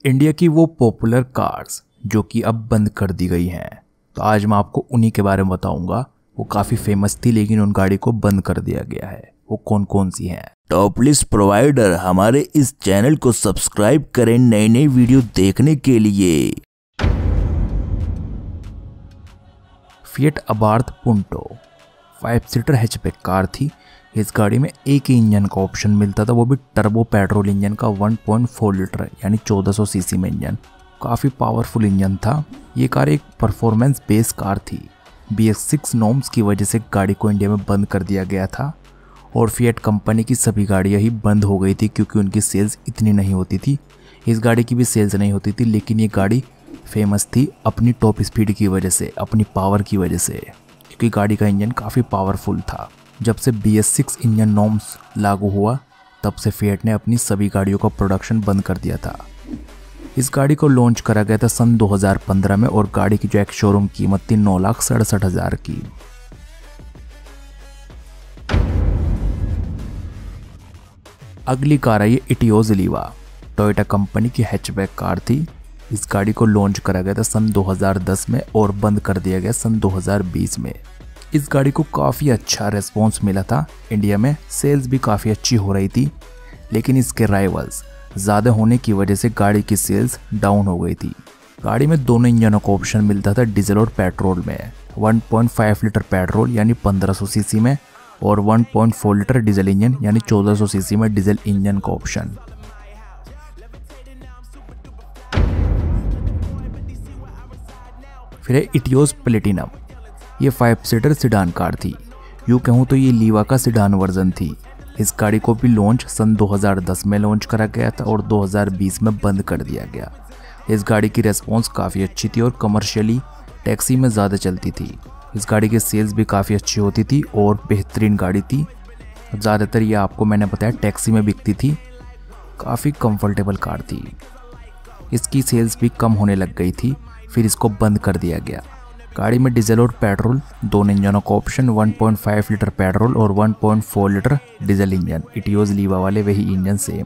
India की वो popular cars जो कि अब बंद कर दी गई हैं। तो आज मैं आपको उन्हीं के बारे में बताऊंगा। वो काफ़ी फेमस थी लेकिन उन गाड़ी को बंद कर दिया गया है। वो कौन कौन सी हैं। टॉप लिस्ट प्रोवाइडर हमारे इस चैनल को सब्सक्राइब करें नई नई वीडियो देखने के लिए। Fiat Abarth Punto 5 seater hatchback car थी। इस गाड़ी में एक ही इंजन का ऑप्शन मिलता था, वो भी टर्बो पेट्रोल इंजन का 1.4 लीटर यानी 1400 सीसी में इंजन। काफ़ी पावरफुल इंजन था। ये कार एक परफॉर्मेंस बेस्ड कार थी। BS6 नॉर्म्स की वजह से गाड़ी को इंडिया में बंद कर दिया गया था और फिएट कंपनी की सभी गाड़ियाँ ही बंद हो गई थी क्योंकि उनकी सेल्स इतनी नहीं होती थी। इस गाड़ी की भी सेल्स नहीं होती थी, लेकिन ये गाड़ी फेमस थी अपनी टॉप स्पीड की वजह से, अपनी पावर की वजह से, क्योंकि गाड़ी का इंजन काफ़ी पावरफुल था। जब से BS6 इंजन नॉर्म्स लागू हुआ तब से फिएट ने अपनी सभी गाड़ियों का प्रोडक्शन बंद कर दिया था। इस गाड़ी को लॉन्च करा गया था सन 2015 में और गाड़ी की जो एक शोरूम कीमत थी 9,67,000 की। अगली कार आई इटियोज लीवा। टोयोटा कंपनी की हैचबैक कार थी। इस गाड़ी को लॉन्च करा गया था सन 2010 में और बंद कर दिया गया सन 2020 में। इस गाड़ी को काफ़ी अच्छा रिस्पॉन्स मिला था। इंडिया में सेल्स भी काफ़ी अच्छी हो रही थी, लेकिन इसके राइवल्स ज़्यादा होने की वजह से गाड़ी की सेल्स डाउन हो गई थी। गाड़ी में दोनों इंजनों का ऑप्शन मिलता था, डीजल और पेट्रोल में। 1.5 लीटर पेट्रोल यानी 1500 सीसी में और 1.4 लीटर डीजल इंजन यानी 1400 सीसी में डीजल इंजन का ऑप्शन। फिर है इटियोज प्लेटिनम। ये 5 सीटर सिडान कार थी। यूँ कहूँ तो ये लीवा का सिडान वर्जन थी। इस गाड़ी को भी लॉन्च सन 2010 में लॉन्च करा गया था और 2020 में बंद कर दिया गया। इस गाड़ी की रेस्पॉन्स काफ़ी अच्छी थी और कमर्शियली टैक्सी में ज़्यादा चलती थी। इस गाड़ी की सेल्स भी काफ़ी अच्छी होती थी और बेहतरीन गाड़ी थी। ज़्यादातर ये आपको मैंने बताया टैक्सी में बिकती थी। काफ़ी कंफर्टेबल कार थी। इसकी सेल्स भी कम होने लग गई थी, फिर इसको बंद कर दिया गया। गाड़ी में डीजल और पेट्रोल दोनों इंजनों का ऑप्शन, 1.5 लीटर पेट्रोल और 1.4 litre diesel engine. Etios Liva वाले वही इंजन सेम।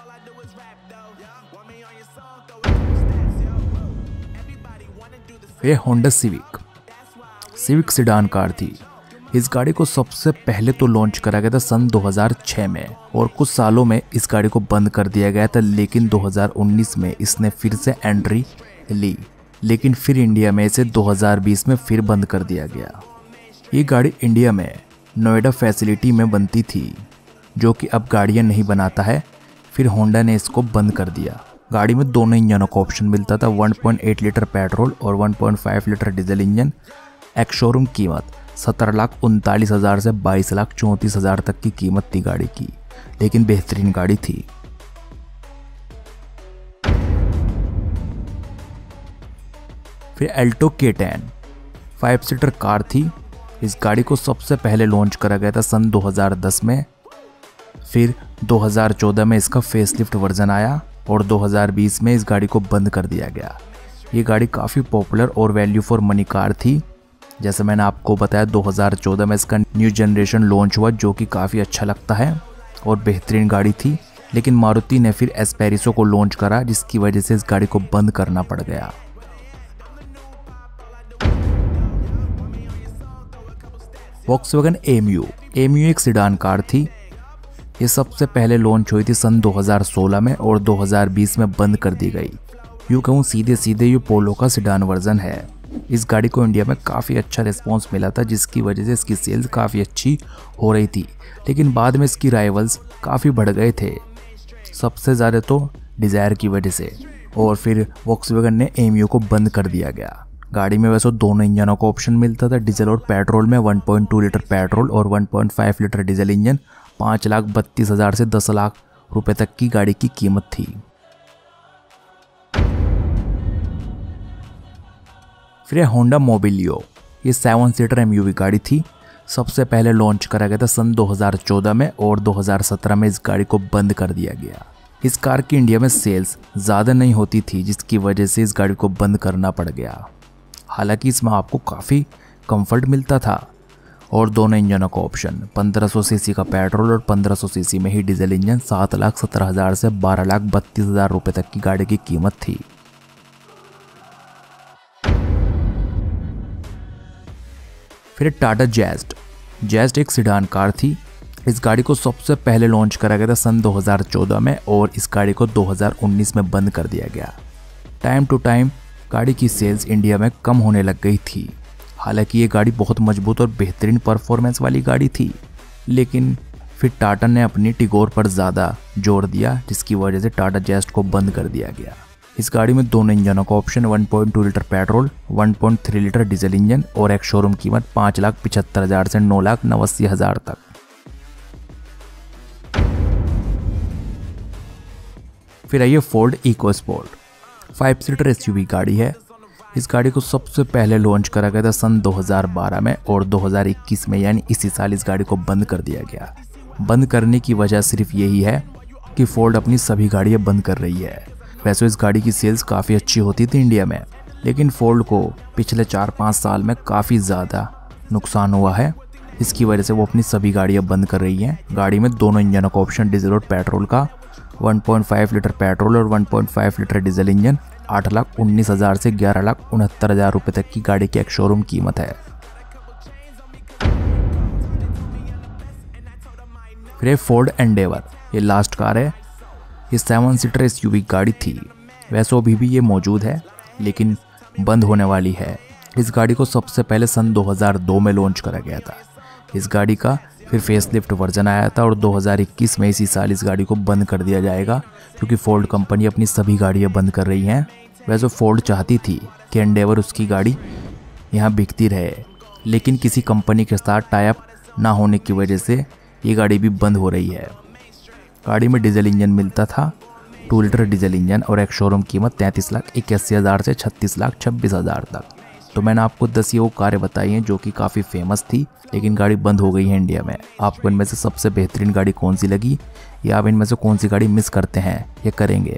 ये होंडा सिविक सिडान कार थी। इस गाड़ी को सबसे पहले तो लॉन्च करा गया था सन 2006 में और कुछ सालों में इस गाड़ी को बंद कर दिया गया था, लेकिन 2019 में इसने फिर से एंट्री ली, लेकिन फिर इंडिया में इसे 2020 में फिर बंद कर दिया गया। ये गाड़ी इंडिया में नोएडा फैसिलिटी में बनती थी, जो कि अब गाड़ियाँ नहीं बनाता है। फिर होंडा ने इसको बंद कर दिया। गाड़ी में दोनों इंजनों का ऑप्शन मिलता था, 1.8 लीटर पेट्रोल और 1.5 लीटर डीजल इंजन। एक शोरूम कीमत 17,39,000 से 22,34,000 तक की कीमत थी गाड़ी की, लेकिन बेहतरीन गाड़ी थी। फिर अल्टो K10 5 सीटर कार थी। इस गाड़ी को सबसे पहले लॉन्च करा गया था सन 2010 में। फिर 2014 में इसका फेसलिफ्ट वर्जन आया और 2020 में इस गाड़ी को बंद कर दिया गया। ये गाड़ी काफ़ी पॉपुलर और वैल्यू फॉर मनी कार थी। जैसे मैंने आपको बताया 2014 में इसका न्यू जनरेशन लॉन्च हुआ, जो कि काफ़ी अच्छा लगता है और बेहतरीन गाड़ी थी। लेकिन मारुति ने फिर एस्पेरिसो को लॉन्च करा, जिसकी वजह से इस गाड़ी को बंद करना पड़ गया। वॉक्सवैगन एमयू एक सिडान कार थी। ये सबसे पहले लॉन्च हुई थी सन 2016 में और 2020 में बंद कर दी गई। यूँ कहूँ सीधे सीधे ये पोलो का सिडान वर्जन है। इस गाड़ी को इंडिया में काफ़ी अच्छा रिस्पॉन्स मिला था, जिसकी वजह से इसकी सेल्स काफ़ी अच्छी हो रही थी, लेकिन बाद में इसकी राइवल्स काफ़ी बढ़ गए थे, सबसे ज़्यादा तो डिज़ायर की वजह से, और फिर वॉक्सवैगन ने एमयू को बंद कर दिया गया। गाड़ी में वैसे दोनों इंजनों का ऑप्शन मिलता था, डीजल और पेट्रोल में 1.2 लीटर पेट्रोल और 1.5 लीटर डीजल इंजन। 5,32,000 से 10 लाख रुपए तक की गाड़ी की कीमत थी। फिर होंडा मोबिलियो। ये 7 सीटर MUV गाड़ी थी। सबसे पहले लॉन्च करा गया था सन 2014 में और 2017 में इस गाड़ी को बंद कर दिया गया। इस कार की इंडिया में सेल्स ज़्यादा नहीं होती थी, जिसकी वजह से इस गाड़ी को बंद करना पड़ गया। हालांकि इसमें आपको काफ़ी कंफर्ट मिलता था और दोनों इंजनों का ऑप्शन 1500 सीसी का पेट्रोल और 1500 सीसी में ही डीजल इंजन 7,17,000 से 12,32,000 रुपये तक की गाड़ी की कीमत थी। फिर टाटा जैज़ एक सिडान कार थी। इस गाड़ी को सबसे पहले लॉन्च करा गया था सन 2014 में और इस गाड़ी को 2019 में बंद कर दिया गया। टाइम टू टाइम गाड़ी की सेल्स इंडिया में कम होने लग गई थी। हालांकि ये गाड़ी बहुत मजबूत और बेहतरीन परफॉर्मेंस वाली गाड़ी थी, लेकिन फिर टाटा ने अपनी टिगोर पर ज़्यादा जोर दिया, जिसकी वजह से टाटा जैज़ को बंद कर दिया गया। इस गाड़ी में दोनों इंजनों का option 1.2 litre petrol, 1.3 litre diesel engine और एक शोरूम कीमत 5,75,000 से 9,89,000 तक। फिर आइए फोर्ड इकोस्पोर्ट 5 सीटर एसयूवी गाड़ी है। इस गाड़ी को सबसे पहले लॉन्च करा गया था सन 2012 में और 2021 में यानी इसी साल इस गाड़ी को बंद कर दिया गया। बंद करने की वजह सिर्फ यही है कि फोर्ड अपनी सभी गाड़ियाँ बंद कर रही है। वैसे इस गाड़ी की सेल्स काफ़ी अच्छी होती थी इंडिया में, लेकिन फोर्ड को पिछले 4-5 साल में काफ़ी ज़्यादा नुकसान हुआ है। इसकी वजह से वो अपनी सभी गाड़ियाँ बंद कर रही हैं। गाड़ी में दोनों इंजनों का ऑप्शन डीजल और पेट्रोल का 1.5 लीटर पेट्रोल और 1.5 लीटर डीजल इंजन 8,19,000 से 11,69,000 रुपये तक की गाड़ी की एक शोरूम कीमत है। फिर फोर्ड एंडेवर, ये लास्ट कार है। ये 7 सीटर एसयूवी गाड़ी थी। वैसे अभी भी ये मौजूद है, लेकिन बंद होने वाली है। इस गाड़ी को सबसे पहले सन 2002 में लॉन्च करा गया था। इस गाड़ी का फिर फेसलिफ्ट वर्जन आया था और 2021 में इसी साल इस गाड़ी को बंद कर दिया जाएगा, क्योंकि फोर्ड कंपनी अपनी सभी गाड़ियाँ बंद कर रही हैं। वैसे फोर्ड चाहती थी कि एंडेवर उसकी गाड़ी यहाँ बिकती रहे, लेकिन किसी कंपनी के साथ टाई अप ना होने की वजह से ये गाड़ी भी बंद हो रही है। गाड़ी में डीजल इंजन मिलता था, 2 लीटर डीजल इंजन और एक शोरूम कीमत 33,81,000 से 36,26,000 तक। तो मैंने आपको 10 ये वो कारें बताई हैं जो कि काफ़ी फेमस थी, लेकिन गाड़ी बंद हो गई है इंडिया में। आपको इनमें से सबसे बेहतरीन गाड़ी कौन सी लगी, या आप इनमें से कौन सी गाड़ी मिस करते हैं या करेंगे,